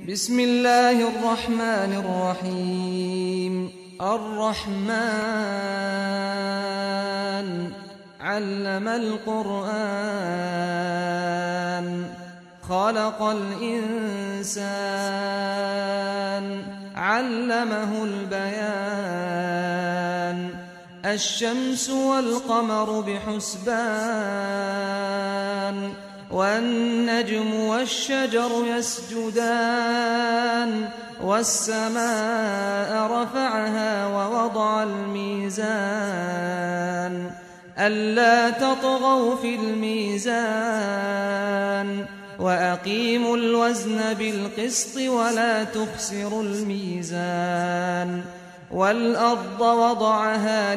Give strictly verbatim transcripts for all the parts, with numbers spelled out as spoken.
بسم الله الرحمن الرحيم الرحمن علم القرآن خلق الإنسان علمه البيان الشمس والقمر بحسبان والنجم والشجر يسجدان والسماء رفعها ووضع الميزان ألا تطغوا في الميزان وأقيموا الوزن بالقسط ولا تخسروا الميزان والأرض وضعها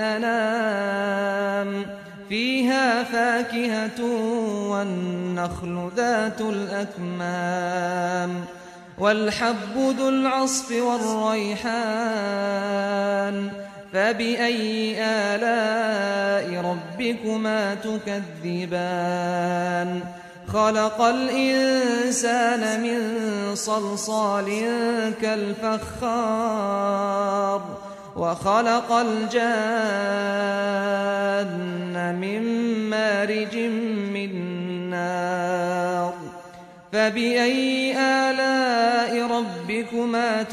للأنام فيها فاكهة والنخل ذات الأكمام والحب ذو العصف والريحان فبأي آلاء ربكما تكذبان خلق الإنسان من صلصال كالفخار وخلق الجان من مارج من نار فبأي آلاء ربكما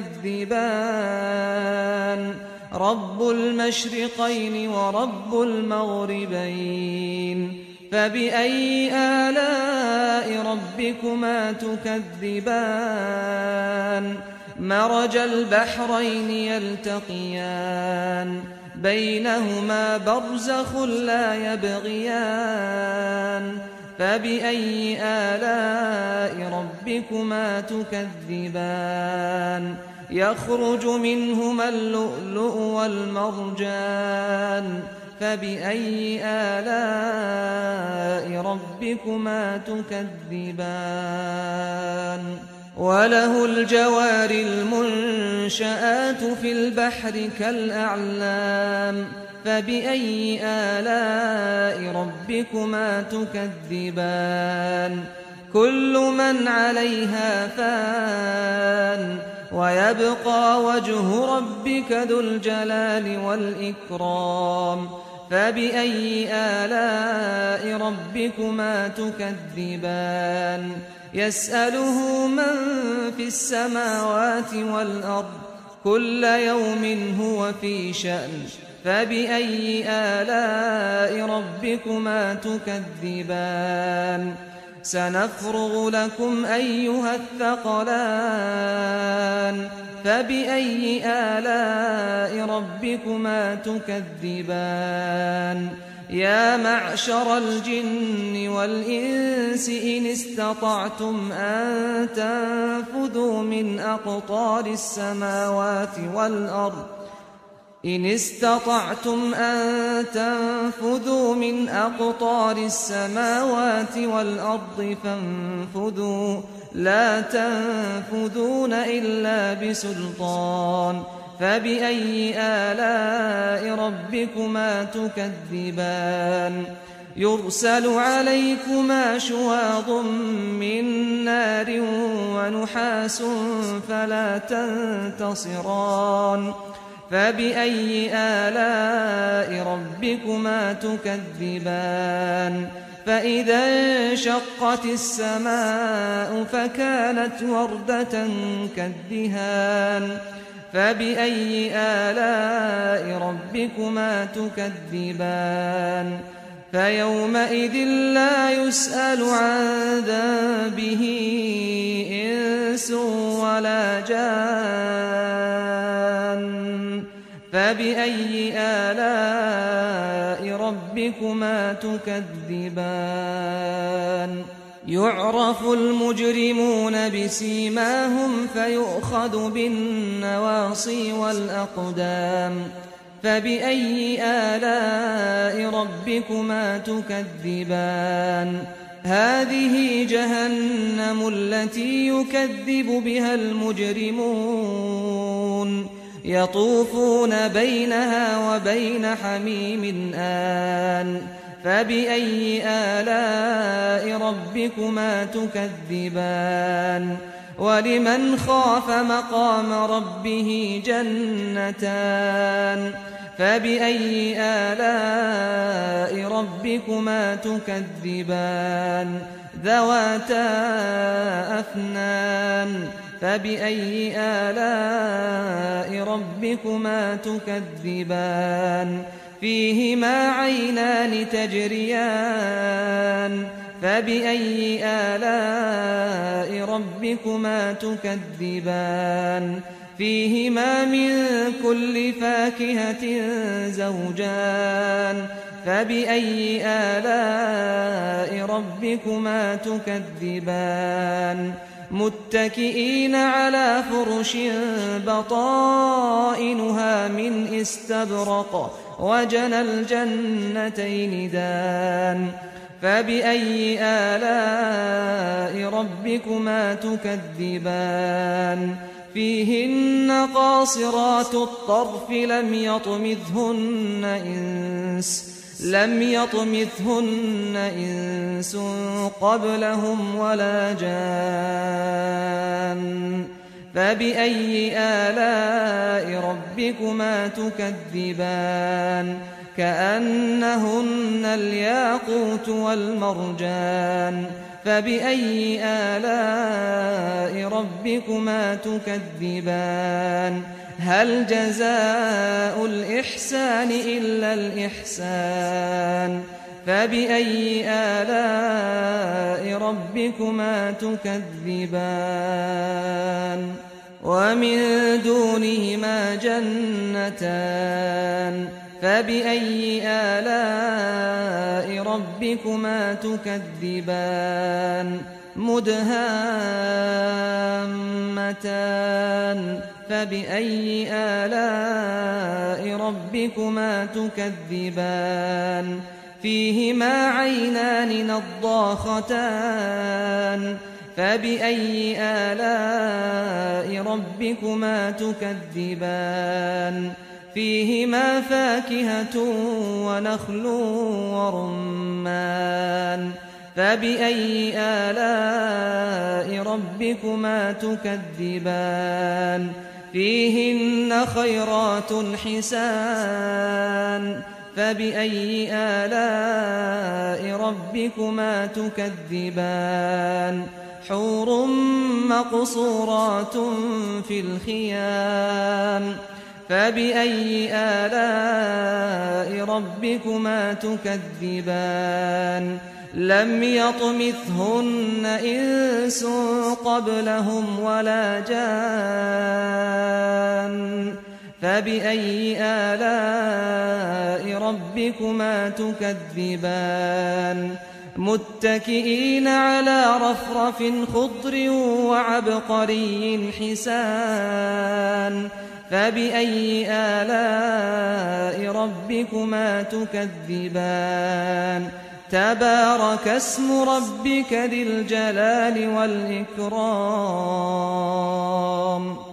تكذبان رب المشرقين ورب المغربين فبأي آلاء ربكما تكذبان مرج البحرين يلتقيان بينهما برزخ لا يبغيان فبأي آلاء ربكما تكذبان يخرج منهما اللؤلؤ والمرجان فبأي آلاء ربكما تكذبان وله الجوار المنشآت في البحر كالأعلام فبأي آلاء ربكما تكذبان كل من عليها فان ويبقى وجه ربك ذو الجلال والإكرام فبأي آلاء ربكما تكذبان يسأله من في السماوات والأرض كل يوم هو في شأن فبأي آلاء ربكما تكذبان سنفرغ لكم أيها الثقلان فبأي آلاء ربكما تكذبان يا معشر الجن والإنس إن استطعتم أن تنفذوا من أقطار السماوات والأرض إن استطعتم أن تنفذوا من أقطار السماوات والأرض فانفذوا لا تنفذون إلا بسلطان فبأي آلاء ربكما تكذبان يرسل عليكما شواظ من نار ونحاس فلا تنتصران فبأي آلاء ربكما تكذبان فإذا انشقت السماء فكانت وردة كالدهان فبأي آلاء ربكما تكذبان فيومئذ لا يسأل عن ذنبه إنس ولا جان فبأي آلاء ربكما تكذبان يعرف المجرمون بسيماهم فيؤخذ بالنواصي والأقدام فبأي آلاء ربكما تكذبان هذه جهنم التي يكذب بها المجرمون يطوفون بينها وبين حميم آن فبأي آلاء ربكما تكذبان ولمن خاف مقام ربه جنتان فبأي آلاء ربكما تكذبان ذواتا أفنان فبأي آلاء ربكما تكذبان فيهما عينان تجريان فبأي آلاء ربكما تكذبان فيهما من كل فاكهة زوجان فبأي آلاء ربكما تكذبان متكئين على فرش بطائنها من استبرق وجنى الجنتين دان فبأي آلاء ربكما تكذبان فيهن قاصرات الطرف لم يطمثهن إنس لم يطمثهن إنس قبلهم ولا جان فبأي آلاء ربكما تكذبان كأنهن الياقوت والمرجان فبأي آلاء ربكما تكذبان هل جزاء الإحسان إلا الإحسان فبأي آلاء ربكما تكذبان ومن دونهما جنتان فبأي آلاء ربكما تكذبان مدهامتان فبأي آلاء ربكما تكذبان فيهما عينان نضاختان فبأي آلاء ربكما تكذبان فيهما فاكهة ونخل ورمان فبأي آلاء ربكما تكذبان فيهن خيرات حسان فبأي آلاء ربكما تكذبان حور مقصورات في الخيام فبأي آلاء ربكما تكذبان لم يطمثهن إنس قبلهم ولا جان فبأي آلاء ربكما تكذبان متكئين على رفرف خضر وعبقري حسان فبأي آلاء ربكما تكذبان تبارك اسم ربك ذي الجلال والإكرام